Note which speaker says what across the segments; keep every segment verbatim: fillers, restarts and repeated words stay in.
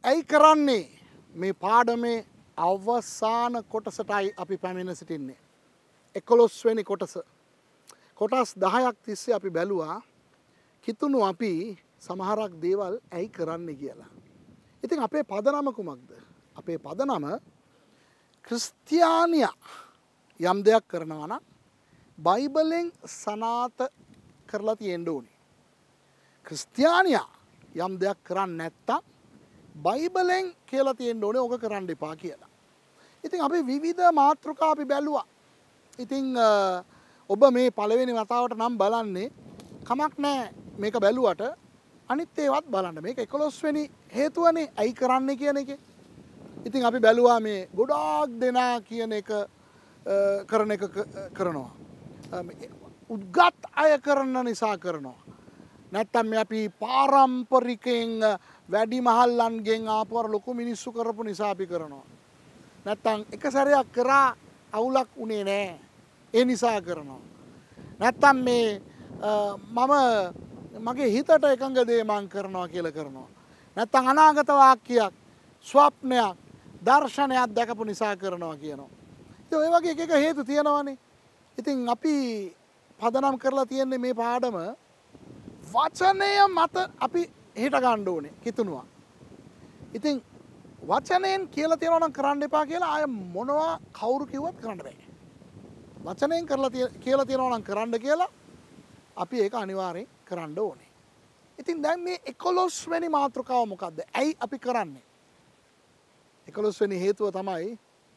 Speaker 1: ඇයි කරන්නේ මේ පාඩමේ අවසාන කොටසටයි අපි පැමිණ සිටින්නේ. එකොළොස් වෙනි කොටස. කොටස් දහයක් තිස්සේ අපි බැලුවා කිතුණු අපි සමහරක් දේවල් ඇයි කරන්නේ කියලා. ඉතින් අපේ පදනම කුමක්ද? අපේ පදනම ක්‍රිස්තියානියා යම් දෙයක් කරනවා නම් බයිබලෙන් සනාත කරලා තියෙන්න ඕනේ. ක්‍රිස්තියානියා යම් දෙයක් කරන්නේ නැත්තම් බයිබලෙන් කියලා තියෙන්න ඕනේ ඕක කරන්න එපා කියලා. ඉතින් අපි විවිධ මාතෘකා අපි බැලුවා. ඉතින් ඔබ මේ පළවෙනි වතාවට නම් බලන්නේ කමක් නැහැ මේක බැලුවට අනිත් ඒවත් බලන්න. මේක එකොළොස් වෙනි හේතුවනේ ඇයි කරන්නේ කියන එකේ. ඉතින් අපි බැලුවා මේ ගොඩාක් දෙනා කියන එක කරන එක කරනවා. උද්ගත් අය කරන නිසා කරනවා. නැත්තම් මේ අපි පාරම්පරිකයෙන් වැඩි මහල්ලන්ගෙන් ආපුවර ලොකු මිනිස්සු කරපු නිසා අපි කරනවා. නැත්තම් එක සැරයක් කරා අවුලක් උනේ නෑ. ඒ නිසා කරනවා. නැත්තම් මේ මම මගේ හිතට එකඟ දේ මං කරනවා කියලා කරනවා. නැත්තම් අනාගත වාක්‍යයක්, ස්වප්නයක්, දර්ශනයක් දැකපු නිසා කරනවා කියනවා. ඉතින් ඔය වගේ එක එක හේතු තියෙනවානේ. ඉතින් අපි පදනම් කරලා තියෙන්නේ මේ පාඩම වචනය මත අපි හිට ගන්න ඕනේ කිතුණුවා. ඉතින් වචනයෙන් කියලා තියෙනවා නම් කරන්න එපා කියලා ආය මොනවා කවුරු කිව්වත් කරන්න බෑ. වචනයෙන් කරලා කියලා තියෙනවා නම් කරන්න කියලා අපි ඒක අනිවාර්යෙන් කරන්න ඕනේ. ඉතින් දැන් මේ එකොළොස් වෙනි මාතෘකාව මොකද්ද? ඇයි අපි කරන්නේ? එකොළොස් වෙනි හේතුව තමයි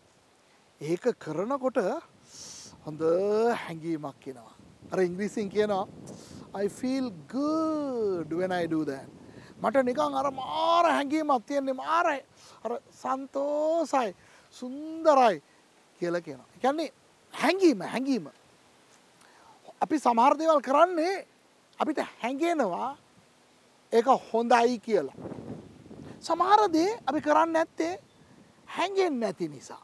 Speaker 1: ඒක කරනකොට හොඳ හැඟීමක් එනවා. අර ඉංග්‍රීසියෙන් කියනවා I feel good when I do that. මට නිකන් අර මාර හැඟීමක් තියෙන්නේ මාර අර සන්තෝසයි සුන්දරයි කියලා කියනවා. ඒ කියන්නේ හැඟීම හැඟීම. අපි සමහර දේවල් කරන්නේ අපිට හැඟෙනවා ඒක හොඳයි කියලා. සමහර දේ අපි කරන්නේ නැත්තේ හැඟෙන්නේ නැති නිසා.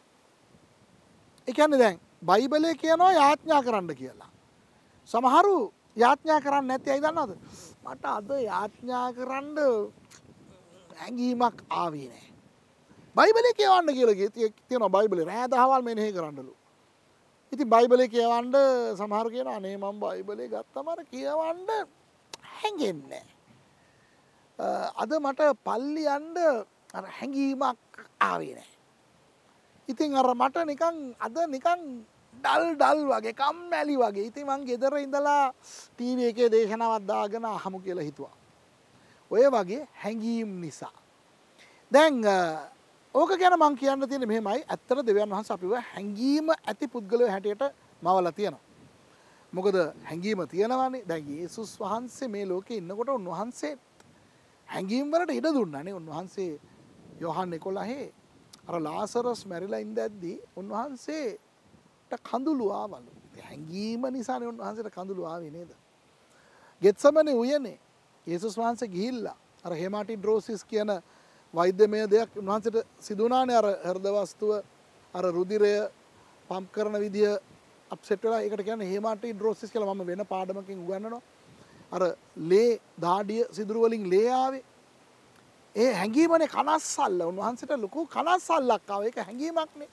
Speaker 1: ඒ කියන්නේ දැන් බයිබලයේ කියනවා යාඥා කරන්න කියලා. සමහරු යාඥා කරන්නේ නැති අය දන්නවද? මට අද යාඥා කරන්න හැඟීමක් ආවේ නැහැ. බයිබලයේ කියවන්න කියලා තියෙනවා බයිබලේ රෑ දහවල් මෙනෙහි කරන්නලු. ඉතින් බයිබලයේ කියවන්න සමහරු කියනවා අනේ මම බයිබලයේ ගත්තම අර කියවන්න හැඟෙන්නේ නැහැ. අද මට පල්ලි යන්න අර හැඟීමක් ආවේ නැහැ. ඉතින් අර මට නිකන් අද නිකන් ඩල් ඩල් වගේ කම්මැලි වගේ. ඉතින් මං ගෙදර ඉඳලා ටීවී එකේ දේශනාවක් දාගෙන අහමු කියලා හිතුවා. ඔය වගේ හැඟීම් නිසා. දැන් ඕක ගැන මං කියන්න තියෙන්නේ මෙහෙමයි. ඇත්තට දෙවියන් වහන්සේ අපිව හැඟීම ඇති පුද්ගලයෝ හැටියට මවලා තියෙනවා. මොකද හැඟීම තියෙනවානේ. දැන් යේසුස් වහන්සේ මේ ලෝකේ ඉන්නකොට උන්වහන්සේ හැඟීම් වලට ඉඩ දුන්නානේ. උන්වහන්සේ යෝහන් එකොළහේ අර ලාසරස් මැරිලා ඉඳද්දී උන්වහන්සේට කඳුළු ආවලු. හැඟීම නිසානේ උන්වහන්සේට කඳුළු ආවේ නේද? ගෙත්සමනේ උයනේ යේසුස් වහන්සේ ගිහිල්ලා අර හෙමාටිඩ්‍රෝසිස් කියන වෛද්‍යමය දෙයක් උන්වහන්සේට සිදු වුණානේ. අර හෘද වස්තුව අර රුධිරය පම්ප් කරන විදිය අප්සෙට් වෙලා ඒකට කියන්නේ හෙමාටිඩ්‍රෝසිස් කියලා මම වෙන පාඩමකින් උගන්වනවා. අර ලේ දාඩිය සිදුරු වලින් ලේ ආවේ. ඒ හැඟීමනේ කනස්සල්ල. උන්වහන්සේට ලොකු කනස්සල්ලක් ආවා. ඒක හැඟීමක්නේ.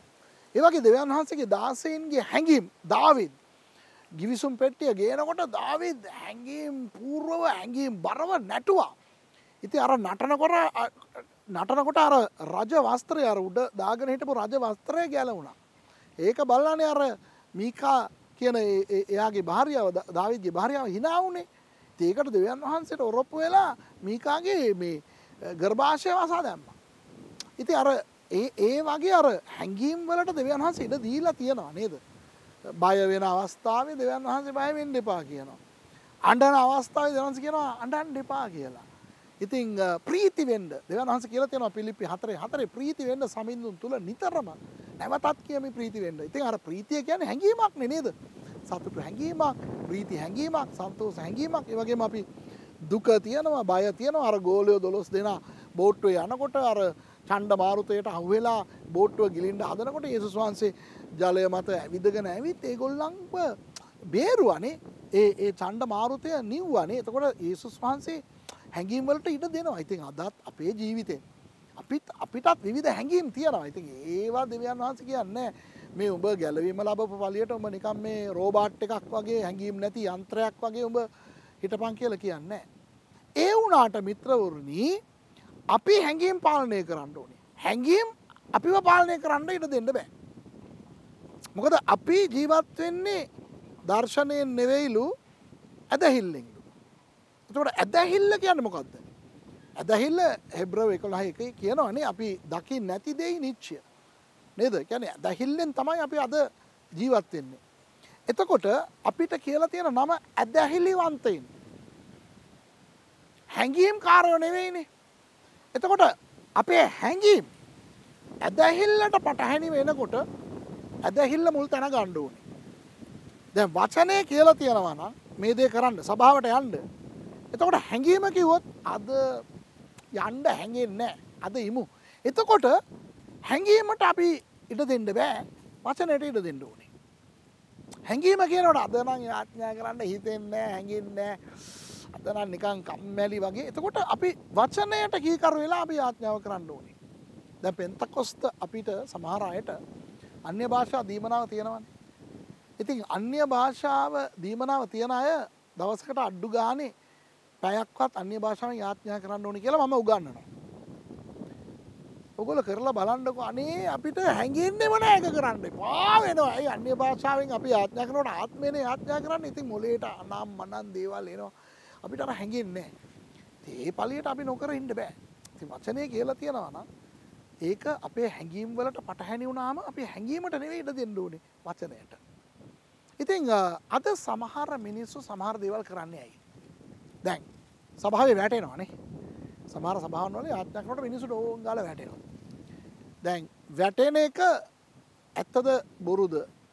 Speaker 1: ඒ වගේ දෙවියන් වහන්සේගේ දාසයින්ගේ හැඟීම් දාවිද් ගිවිසුම් පෙට්ටිය ගේනකොට දාවිද් හැඟීම් පූර්වව හැඟීම් බරව නැටුවා. ඉතින් අර නටනකොට නටනකොට අර රජ වස්ත්‍රය අර උඩ දාගෙන හිටපු රජ වස්ත්‍රය ගැලවුණා. ඒක බලලානේ අර මීකා කියන එයාගේ භාර්යාව දාවිද්ගේ භාර්යාව hina වුණේ. ඒකට දෙවියන් වහන්සේට ඔරොප්පු වෙලා මීකාගේ මේ ගර්භාෂය වසා දැම්මා. ඉතින් අර ඒ ඒ වගේ අර හැඟීම් වලට දෙවියන් වහන්සේ ඉඩ දීලා තියෙනවා නේද? බය වෙන අවස්ථාවේ දෙවියන් වහන්සේ බය වෙන්න එපා කියනවා. අඬන අවස්ථාවේ දෙවියන් වහන්සේ කියනවා අඬන්න එපා කියලා. ඉතින් ප්‍රීති වෙන්න දෙවියන් වහන්සේ කියලා තියෙනවා පිලිප්පි හතරේ හතරේ ප්‍රීති වෙන්න සමිඳුන් තුල නිතරම නැවතත් කියමි ප්‍රීති වෙන්න. ඉතින් අර ප්‍රීතිය කියන්නේ හැඟීමක් නේද? සතුටු හැඟීමක්, ප්‍රීති හැඟීමක්, සන්තෝෂ හැඟීමක්. ඒ වගේම අපි දුක තියෙනවා, බය තියෙනවා. අර ගෝලියෝ දොළොස් දෙනා බෝට්ටුවේ යනකොට අර ඡණ්ඩ මාරුතයට අහුවෙලා බෝට්ටුව ගිලින්න හදනකොට යේසුස් වහන්සේ ජලය මත ඇවිදගෙන ඇවිත් ඒගොල්ලන්ව බේරුවානේ. ඒ ඒ ඡණ්ඩ මාරුතය නිව්වානේ. එතකොට යේසුස් වහන්සේ හැඟීම් වලට ඉඩ දෙනවා. ඉතින් අදත් අපේ ජීවිතේ අපිත් අපිටත් විවිධ හැඟීම් තියෙනවා. ඉතින් ඒවා දෙවියන් වහන්සේ කියන්නේ මේ උඹ ගැලවීම ලැබපු පළියට උඹ නිකන් මේ රෝබෝට් එකක් වගේ හැඟීම් නැති යන්ත්‍රයක් වගේ උඹ හිටපන් කියලා කියන්නේ. ඒ වුණාට මිත්‍රවරුනි අපි හැඟීම් පාලනය කරන්න ඕනේ. හැඟීම් අපිව පාලනය කරන්න ඉඩ දෙන්න බෑ. මොකද අපි ජීවත් වෙන්නේ දර්ශනයෙන් නෙවෙයිලු ඇදහිල්ලෙන්ලු. එතකොට ඇදහිල්ල කියන්නේ මොකද්ද? ඇදහිල්ල හෙබ්‍රව එකොළහ එකේ කියනවනේ අපි දකින්නේ නැති දෙයි නිච්චය. නේද? කියන්නේ ඇදහිල්ලෙන් තමයි අපි අද ජීවත් වෙන්නේ. එතකොට අපිට කියලා තියෙන නම ඇදහිලිවන්තයින්. හැඟීම් කාරයෝ නෙවෙයිනේ. එතකොට අපේ හැඟීම් ඇදහිල්ලට පටහැනි වෙනකොට ඇදහිල්ල මුල් තැන ගන්න ඕනේ. දැන් වචනේ කියලා තියෙනවා නම් මේ දේ කරන්න සභාවට යන්න. එතකොට හැඟීම කිව්වොත් අද යන්න හැංගෙන්නේ නැහැ. අද ඉමු. එතකොට හැඟීමට අපි ඉඩ දෙන්න බෑ. වචනයට ඉඩ දෙන්න ඕනේ. හැඟීම කියනකොට අද නම් ආඥා කරන්න හිතෙන්නේ නැහැ, හැඟෙන්නේ නැහැ. අද නම් නිකන් කම්මැලි වගේ. එතකොට අපි වචනයට කීකරු වෙලා අපි ආඥාව කරන්න ඕනේ. දැන් පෙන්තකොස්ත අපිට සමහර අයට අන්‍ය භාෂා දීමනාව තියෙනවානේ. ඉතින් අන්‍ය භාෂාව දීමනාව තියන අය දවසකට අඩු ගානේ පැයක්වත් අන්‍ය භාෂාවෙන් යාඥා කරන්න ඕනේ කියලා මම උගන්වනවා. ඔයගොල්ලෝ කරලා බලන්නකෝ අනේ අපිට හැංගෙන්නේම නැහැ ඒක කරන්න එපා වෙනවා. ඒ අන්‍ය භාෂාවෙන් අපි යාඥා කරනකොට ආත්මේනේ යාඥා කරන්නේ. ඉතින් මොලේට අනම් මනන් දේවල් එනවා. අපිට අර හැංගෙන්නේ නැහැ. ඒ පළියට අපි නොකර ඉන්න බෑ. ඉතින් වචනේ කියලා තියනවා නම් ඒක අපේ හැඟීම් වලට පටහැනි වුණාම අපි හැඟීමට නෙවෙයි ඉඩ දෙන්න ඕනේ වචනයට. ඉතින් අද සමහර මිනිස්සු සමහර දේවල් කරන්නේ ඇයි? දැන් සභාවේ වැටෙනවානේ. සමහර සභාවන් වල යාඥා කරනකොට මිනිස්සුට ඕන් ගාලා වැටෙනවා. දැන් වැටෙන එක ඇත්තද බොරුද?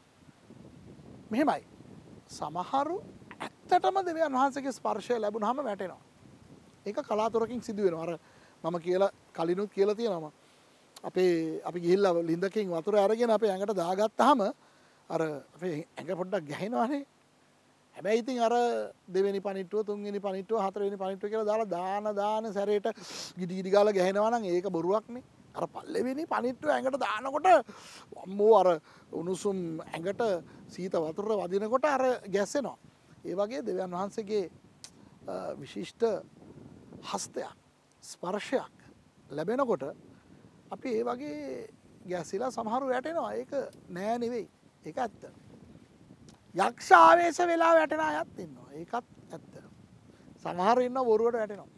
Speaker 1: මෙහෙමයි. සමහරු ඇත්තටම දෙවියන් වහන්සේගේ ස්පර්ශය ලැබුණාම වැටෙනවා. ඒක කලාතුරකින් සිදු වෙනවා. අර මම කියලා කලිනුත් කියලා තියෙනවා. අපේ අපි ගිහිල්ලා ලින්දකින් වතුර අරගෙන අපේ ඇඟට දාගත්තාම අර අපේ ඇඟ පොඩ්ඩක් ගැහෙනවානේ. හැබැයි ඉතින් අර දෙවෙනි පණිට්ටුව තුන්වෙනි පණිට්ටුව හතරවෙනි පණිට්ටුව කියලා දාලා දාන දාන සැරේට ගිඩි ගිඩි ගාලා ගැහෙනවා නම් ඒක බොරුවක්නේ. අර පළවෙනි පණිට්ටුව ඇඟට දානකොට අම්මෝ අර උණුසුම් ඇඟට සීත වතුර වදිනකොට අර ගැස්සෙනවා. ඒ වගේ දෙවියන් වහන්සේගේ විශිෂ්ට හස්තයක් ස්පර්ශයක් ලැබෙනකොට අපි ඒ වගේ ගැසිලා සමහරු වැටෙනවා. ඒක නෑ නෙවෙයි. ඒක ඇත්ත. යක්ෂ ආවේශ වෙලා වැටෙන අයත් ඉන්නවා. ඒකත් ඇත්ත. සමහර ඉන්න බොරුවට වැටෙනවා.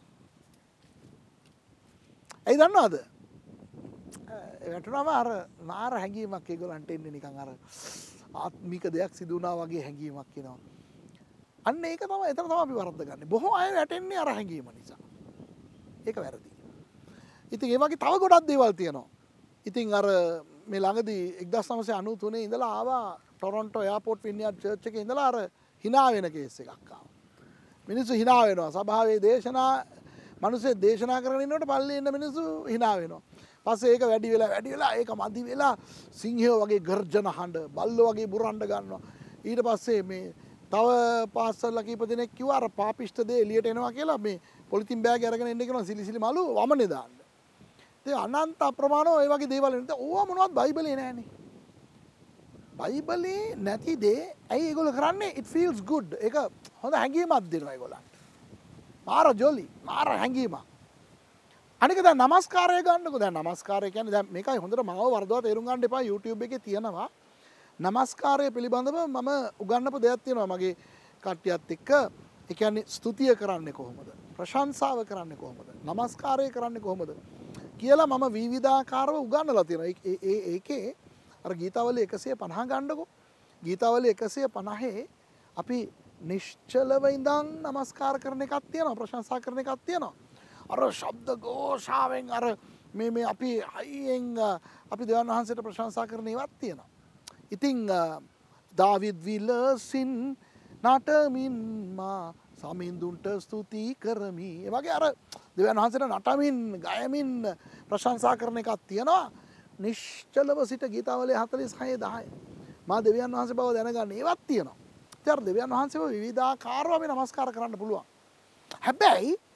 Speaker 1: ඇයි දන්නවද? වැටුනම අර නාර හැඟීමක් ඒගොල්ලන්ට එන්නේ නිකන් අර ආත්මික දෙයක් සිදු වුණා වගේ හැඟීමක් එනවා. අන්න ඒක තමයි එතන තමයි අපි වරද්ද ගන්න. බොහෝ අය වැටෙන්නේ අර හැඟීම නිසා. ඒක වැරදි. ඉතින් ඒ වගේ තව ගොඩක් දේවල් තියෙනවා. ඉතින් අර මේ ළඟදී එක්දහස් නවසිය අනූ තුනේ ඉඳලා ආවා ටොරොන්ටෝ එයාපෝට් වින්යාඩ් චර්ච් එකේ ඉඳලා අර hina වෙන කේස් එකක් ආවා. මිනිස්සු hina වෙනවා. සභාවේ දේශනා මිනිස්සු දේශනා කරගෙන ඉන්නකොට පල්ලේ ඉන්න මිනිස්සු hina වෙනවා. පස්සේ ඒක වැඩි වෙලා වැඩි වෙලා ඒක මදි වෙලා සිංහයෝ වගේ ගර්ජන හඬ බල්ලෝ වගේ බුරන්න ගන්නවා. ඊට පස්සේ මේ තව පාස්සල්ලා කීප දෙනෙක් කිව්වා අර පාපිෂ්ඨ දේ එළියට එනවා කියලා මේ පොලිතින් බෑග් අරගෙන එන්න කියනවා සිලිසිලි මලු වමනේ දාන්න. ඉතින් අනන්ත අප්‍රමාණව ඒ වගේ දේවල් එනවා. ඕවා මොනවද බයිබලේ නැහැනේ. බයිබලේ නැති දේ ඇයි ඒගොල්ලෝ කරන්නේ? it feels good. ඒක හොඳ හැඟීමක් දෙනවා ඒගොල්ලන්ට. මාර ජොලි, මාර හැඟීමක්. අනික දැන් নমස්කාරය ගන්නකෝ. දැන් নমස්කාරය කියන්නේ දැන් මේකයි හොඳට මාව වරදවා තේරුම් ගන්න එපා. YouTube එකේ තියෙනවා নমස්කාරය පිළිබඳව මම උගන්වපු දෙයක් තියෙනවා මගේ කට්ටියත් එක්ක. ඒ කියන්නේ ස්තුතිය කරන්නේ කොහොමද? ප්‍රශංසාව කරන්නේ කොහොමද? নমස්කාරය කරන්නේ කොහොමද? කියලා මම විවිධාකාරව උගන්වලා තියෙනවා. ඒ ඒකේ අර ගීතාවලිය එකසිය පනහ ගන්නකො. ගීතාවලිය එකසිය පනහේ අපි නිශ්චලව ඉඳන් নমස්කාර කරන එකක් තියෙනවා. ප්‍රශංසා කරන එකක් තියෙනවා. අර ශබ්ද ഘോഷාවෙන් අර මේ මේ අපි හයියෙන් අපි දෙවියන් වහන්සේට ප්‍රශංසා කරන ඒවාක් තියෙනවා. ඉතින් දාවිද් විලසින් නටමින් මා සමිඳුන්ට ස්තුති කරමි. ඒ වගේ අර දෙවියන් වහන්සේට නටමින් ගයමින් ප්‍රශංසා කරන එකක් තියෙනවා. නිශ්චලව සිට ගීතාවලිය හතළිස් හය දහය මා දෙවියන් වහන්සේ බව දැනගන්න ඒවත් තියෙනවා. ඉතින් අර දෙවියන් වහන්සේව විවිධාකාරව අපි නමස්කාර කරන්න පුළුවන්. හැබැයි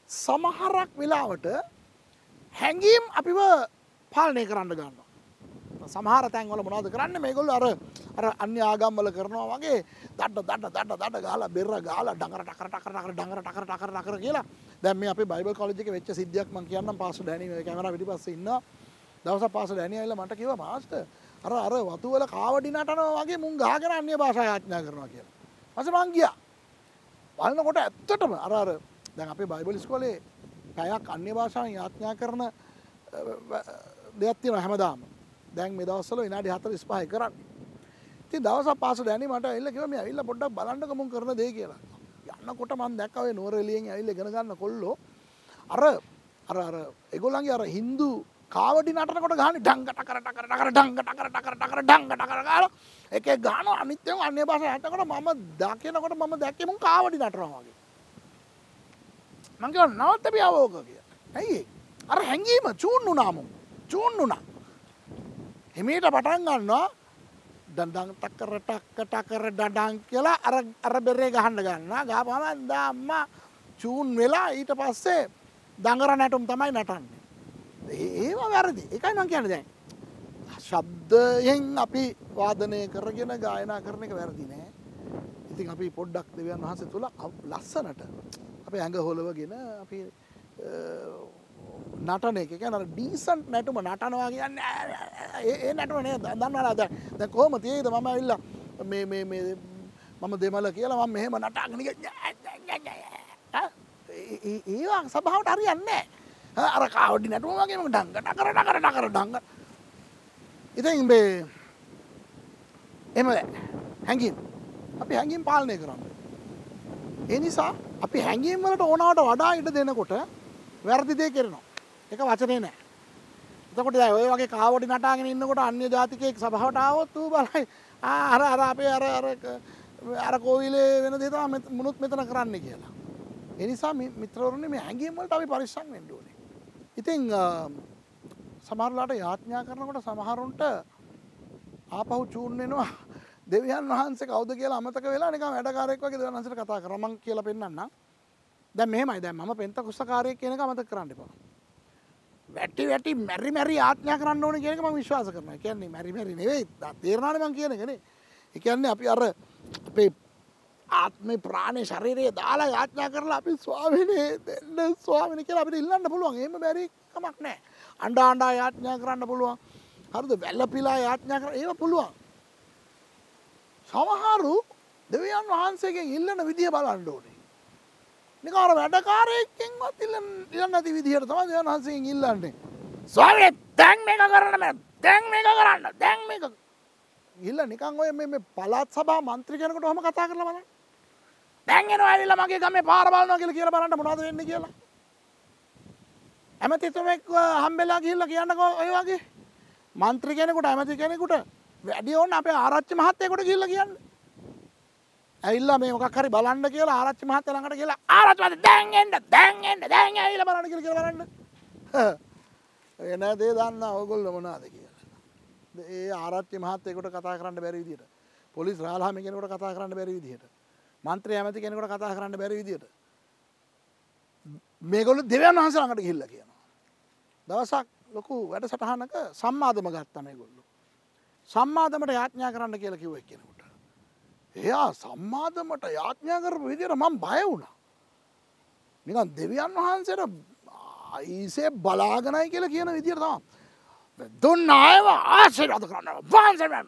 Speaker 1: සමහරක් වෙලාවට හැඟීම් අපිව පාලනය කරන්න ගන්නවා. සමහර තැන්වල මොනවද කරන්නේ මේගොල්ලෝ අර අර අන්‍ය ආගම් වල කරනවා වගේ දඩ දඩ දඩ දඩ ගාලා බෙර ගාලා ඩංගර ටකර ටකර ටකර ඩංගර ටකර ටකර ටකර කියලා. දැන් මේ අපේ බයිබල් කොලෙජ් එකේ වෙච්ච සිද්ධියක් මම කියන්නම්. පාස්ටර් ඩැනි මේ කැමරාව පිටිපස්සේ ඉන්නවා. දවසක් පාස්ටර් ඩැනි ආවිල්ලා මට කිව්වා පාස්ටර් අර අර වතු වල කාවඩි නටනවා වගේ මුන් ගහගෙන අන්‍ය භාෂා යාඥා කරනවා කියලා. ඊපස්සේ මං ගියා. බලනකොට ඇත්තටම අර අර දැන් අපේ බයිබල් ඉස්කෝලේ පැයක් අන්‍ය භාෂාවෙන් යාඥා කරන දෙයක් තියෙනවා හැමදාම. දැන් මේ දවස්වල විනාඩි හතළිස් පහයි කරන්නේ. ඉතින් දවසක් පාසල දැනි මට ඇවිල්ලා කිව්වා මේ ඇවිල්ලා පොඩ්ඩක් බලන්නකෝ මුන් කරන දේ කියලා. යන්නකොට මම දැක්කා ඔය නුවරඑළියෙන් ඇවිල්ලා ඉගෙන ගන්න කොල්ලෝ අර අර අර ඒගොල්ලන්ගේ අර හින්දු කාවඩි නටනකොට ගහන්නේ ඩංග ටකර ටකර ටකර ඩංග ටකර ටකර ටකර ඩංග ටකර ගාලා එක එක ගහනවා අනිත් ඒවා අන්‍ය භාෂාවෙන් හටනකොට මම දකිනකොට මම දැක්කේ මුන් කාවඩි නටනවා වගේ. මං කිව්වා නවත්තපියා ඕක කියලා. ඇයි අර හැංගීම චූන් වුණා මුන්. චූන් වුණා. හිමීට පටන් ගන්නවා දඬන් ටකර ටක ටකර දඩන් කියලා අර අර බෙරේ ගහන්න ගන්නවා. ගහපුවම දා අම්මා චූන් වෙලා ඊට පස්සේ දඟර නැටුම් තමයි නටන්නේ. ඒව වැරදි. ඒකයි මං කියන්නේ දැන්. ශබ්දයෙන් අපි වාදනය කරගෙන ගායනා කරන එක වැරදි නෑ. ඉතින් අපි පොඩ්ඩක් දෙවියන් වහන්සේ තුල ලස්සනට අපේ ඇඟ හොලවගෙන අපි නටන එක කියන්නේ අර ඩීසන්ට් නැටුම නටනවා කියන්නේ ඒ ඒ නැටුම නේ දන්නවද දැන් දැන් කොහොම තියෙයිද මම ඇවිල්ලා මේ මේ මේ මම දෙමළ කියලා මම මෙහෙම නටාගෙන ඒවා සභාවට හරියන්නේ නැහැ අර කාවඩි නැටුම වගේ මම ඩංග ඩකර ඩකර ඩකර ඩංග ඉතින් මේ එහෙම හැංගීම් අපි හැංගීම් පාලනය කරන්නේ ඒ නිසා අපි හැංගීම් වලට ඕනවට වඩා ඉඩ දෙනකොට වැරදි දේ කරනවා. ඒක වචනේ නෑ. එතකොට දැන් ඔය වගේ කාවඩි නටාගෙන ඉන්නකොට අන්‍ය ජාතිකයෙක් සභාවට ආවොත් ඌ බලයි ආ අර අර අපේ අර අර අර කෝවිලේ වෙන දේ තමයි මුනුත් මෙතන කරන්නේ කියලා. ඒ නිසා මිත්‍රවරුනි මේ හැංගීම් වලට අපි පරිස්සම් වෙන්න ඕනේ. ඉතින් සමහරලාට යාඥා කරනකොට සමහරුන්ට ආපහු චූන් වෙනවා. දෙවියන් වහන්සේ කවුද කියලා අමතක වෙලා නිකන් වැඩකාරයෙක් වගේ දෙවියන් වහන්සේට කතා කරනවා. මං කියලා පෙන්නන්නම්. දැන් මෙහෙමයි දැන් මම පෙන්තකුස්තකාරයෙක් කියන එක අමතක කරන්න එපා. වැටි වැටි මැරි මැරි ආඥා කරන්න ඕනේ කියන එක මම විශ්වාස කරනවා. ඒ කියන්නේ මැරි මැරි නෙවෙයි. තේරෙනවනේ මං කියන එකනේ. ඒ කියන්නේ අපි අර අපේ ආත්මේ ප්‍රාණේ ශරීරයේ දාලා යාඥා කරලා අපි ස්වාමිනේ දෙන්න ස්වාමිනේ කියලා අපිට ඉල්ලන්න පුළුවන්. එහෙම බැරි කමක් නැහැ. අඬා අඬා යාඥා කරන්න පුළුවන්. හරිද? වැළපිලා යාඥා කරන්න ඒව පුළුවන්. සමහරු දෙවියන් වහන්සේගෙන් ඉල්ලන විදිය බලන්න ඕනේ. නිකන් අර වැඩකාරයෙක්ගෙන්වත් ඉල්ලන්න ඉල්ලන්න නැති විදියට තමයි දෙවියන් වහන්සේගෙන් ඉල්ලන්නේ. ස්වාමීනි දැන් මේක කරන්න බෑ. දැන් මේක කරන්න. දැන් මේක ඉල්ල නිකන් ඔය මේ මේ පළාත් සභා මන්ත්‍රී කෙනෙකුට ඔහම කතා කරලා බලන්න. දැන් එනවා ඇවිල්ලා මගේ ගමේ පාර බලනවා කියලා කියලා බලන්න මොනවද වෙන්නේ කියලා. ඇමතිතුමෙක් හම්බෙලා ගිහිල්ලා කියන්නකෝ ඔය වගේ. මන්ත්‍රී කෙනෙකුට ඇමති කෙනෙකුට වැඩි ඕන අපේ ආරච්චි මහත්තයෙකුට ගිහිල්ලා කියන්න. ඇවිල්ලා මේ මොකක් හරි බලන්න කියලා ආරච්චි මහත්තයා ළඟට ගිහලා ආරච්චි මහත්තයා දැන් එන්න දැන් එන්න දැන් ඇවිල්ලා බලන්න කියලා කියලා බලන්න. එන දේ දන්නා ඕගොල්ලෝ මොනවද කියලා. ඒ ආරච්චි මහත්තයෙකුට කතා කරන්න බැරි විදියට. පොලිස් රාලහාමි කෙනෙකුට කතා කරන්න බැරි විදියට. මන්ත්‍රී ඇමති කෙනෙකුට කතා කරන්න බැරි විදියට. මේගොල්ලෝ දෙවියන් වහන්සේ ළඟට ගිහිල්ලා කියනවා. දවසක් ලොකු වැඩසටහනක සම්මාදම ගත්තා මේගොල්ලෝ. සම්මාදමට යාඥා කරන්න කියලා කිව්ව එක්කෙනෙකුට. එයා සම්මාදමට යාඥා කරපු විදියට මම බය වුණා. නිකන් දෙවියන් වහන්සේට ඊසේ බලාගෙනයි කියලා කියන විදියට තමයි. දුන්න අයව ආශිර්වාද කරනවා. වහන්සේ මම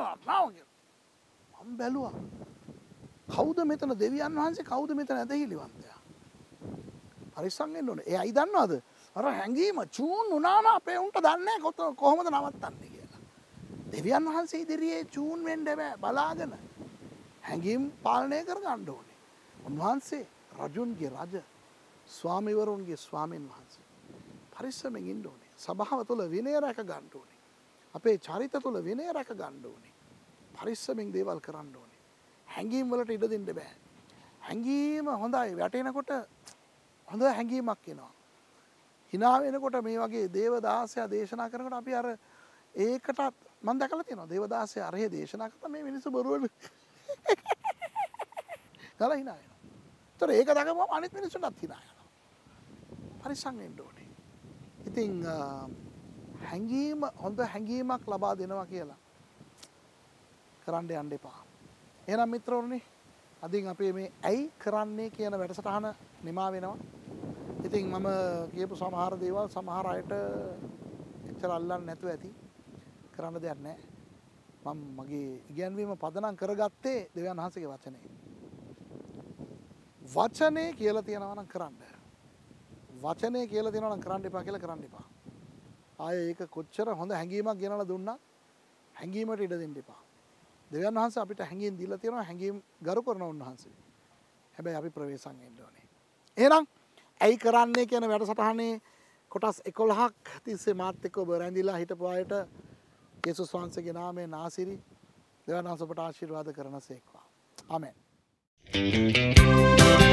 Speaker 1: මම බැලුවා. කවුද මෙතන දෙවියන් වහන්සේ කවුද මෙතන ඇදහිලිවන්තයා? පරිස්සම් වෙන්න ඕනේ. එයයි දන්නවද? අර හැංගීම චූන් වුණාම අපේ උන්ට දන්නේ කොහොමද නවත්තන්නේ කියලා. දෙවියන් වහන්සේ ඉදිරියේ චූන් වෙන්න බෑ බලාගෙන. හැඟීම් පාලනය කර ගන්න ඕනේ. උන්වහන්සේ රජුන්ගේ රජ, ස්වාමිවරුන්ගේ ස්වාමීන් වහන්සේ. පරිස්සමෙන් ඉන්න ඕනේ. සභාව තුළ විනය රැක ගන්න ඕනේ. අපේ චරිත තුළ විනය රැක ගන්න ඕනේ. පරිස්සමෙන් දේවල් කරන්න ඕනේ. හැඟීම් වලට ඉඩ දෙන්න බෑ. හැඟීම හොඳයි වැටෙනකොට හොඳ හැඟීමක් එනවා. hina වෙනකොට මේ වගේ දේවදාසයා දේශනා කරනකොට අපි අර ඒකටත් මම දැකලා තියෙනවා දේවදාසයා අරහේ දේශනා කරලා මේ මිනිස්සු බොරුවට ගාලා hina වෙනවා. ඒතර ඒක දැකපුවම අනිත් මිනිස්සුන්ටත් hina යනවා. පරිස්සම් වෙන්න ඕනේ. ඉතින් හැඟීම හොඳ හැඟීමක් ලබා දෙනවා කියලා කරන්න යන්න එපා. එහෙනම් මිත්‍රවරුනි අදින් අපේ මේ ඇයි කරන්නේ කියන වැඩසටහන නිමා වෙනවා. ඉතින් මම කියපු සමහර දේවල් සමහර අයට එච්චර අල්ලන්නේ නැතුව ඇති. කරන්න දෙයක් නැහැ. මම මගේ ඉගැන්වීම පදනම් කරගත්තේ දෙවියන් වහන්සේගේ වචනේ. වචනේ කියලා තියනවා නම් කරන්න. වචනේ කියලා තියනවා නම් කරන්න එපා කියලා කරන්න එපා. ආයේ ඒක කොච්චර හොඳ හැඟීමක් ගෙනලා දුන්නා හැඟීමට ඉඩ දෙන්න එපා. දෙවියන් වහන්සේ අපිට හැඟීම් දීලා තියෙනවා හැඟීම් ගරු කරන උන්වහන්සේ. හැබැයි අපි ප්‍රවේශම් වෙන්න ඕනේ. එහෙනම් ඇයි කරන්නේ කියන වැඩසටහනේ කොටස් එකොළහක් තිස්සේ මාත් එක්ක ඔබ රැඳිලා හිටපු අයට යේසුස් වහන්සේගේ නාමයෙන් ආශිර්වාද දෙවියන් වහන්සේ ඔබට ආශිර්වාද කරනසේක්වා. ආමෙන්.